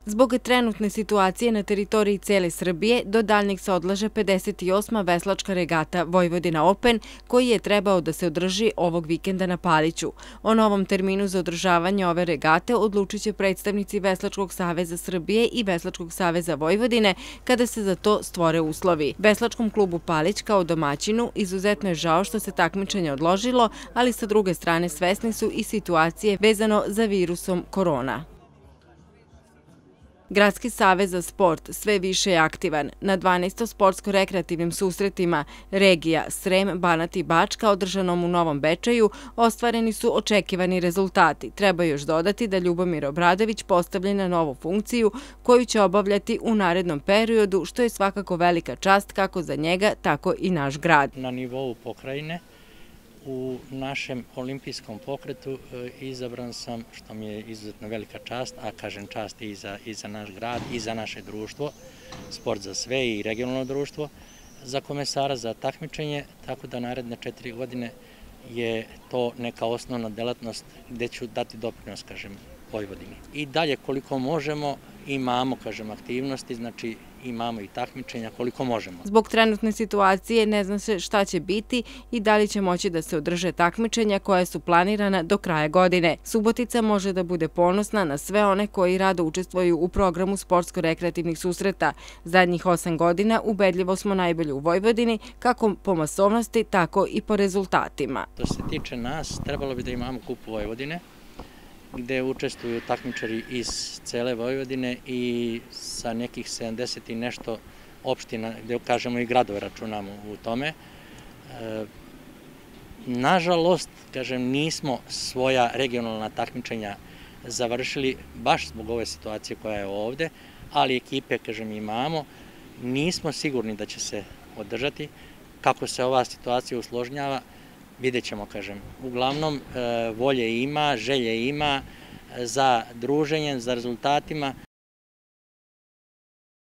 Zbog trenutne situacije na teritoriji cele Srbije, do daljnjeg se odlaže 58. veslačka regata Vojvodina Open, koji je trebao da se održi ovog vikenda na Paliću. O novom terminu za održavanje ove regate odlučit će predstavnici Veslačkog saveza Srbije i Veslačkog saveza Vojvodine kada se za to stvore uslovi. Veslačkom klubu Palić kao domaćinu izuzetno je žao što se takmičenje odložilo, ali sa druge strane svesni su i situacije vezano za virusom korona. Gradski savez za sport sve više je aktivan. Na 12. sportsko-rekreativnim susretima regija Srem, Banat i Bačka održanom u Novom Bečeju ostvareni su očekivani rezultati. Treba još dodati da Ljubomir Obradović postavljen na novu funkciju koju će obavljati u narednom periodu, što je svakako velika čast kako za njega, tako i naš grad. Na nivou pokrajine u našem olimpijskom pokretu izabran sam, što mi je izuzetno velika čast, a kažem čast i za naš grad i za naše društvo, Sport za sve i regionalno društvo, za komesara za takmičenje, tako da naredne 4 godine je to neka osnovna delatnost gde ću dati doprinos, kažem, Vojvodini. I dalje koliko možemo imamo, kažem, aktivnosti, znači imamo i takmičenja koliko možemo. Zbog trenutne situacije ne zna se šta će biti i da li će moći da se održe takmičenja koja su planirana do kraja godine. Subotica može da bude ponosna na sve one koji rado učestvuju u programu sportsko-rekreativnih susreta. Zadnjih 8 godina ubedljivo smo najbolji u Vojvodini, kako po masovnosti, tako i po rezultatima. Što se tiče nas, trebalo bi da imamo kupu Vojvodine, gde učestvuju takmičari iz cele Vojvodine i sa nekih 70 i nešto opština, gde kažemo i gradove računamo u tome. Nažalost, kažem, nismo svoja regionalna takmičenja završili baš zbog ove situacije koja je ovde, ali ekipe, kažem, imamo. Nismo sigurni da će se održati. Kako se ova situacija usložnjava, vidjet ćemo, kažem. Uglavnom, volje ima, želje ima za druženjem, za rezultatima.